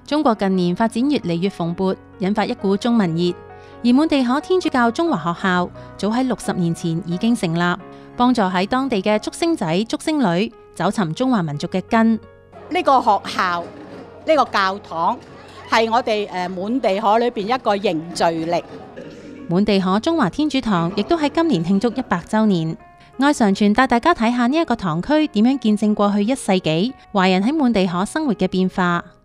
中國近年發展越嚟越蓬勃，引發一股中文熱。而滿地可天主教中華學校早喺60年前已經成立，幫助喺當地嘅竹升仔、竹升女找尋中華民族嘅根。 呢個學校、呢個教堂係我哋滿地可裏邊一個凝聚力。 滿地可中華天主堂亦都喺今年慶祝100週年。愛常傳帶大家睇下呢一個堂區點樣見證過去1世紀華人喺滿地可生活嘅變化。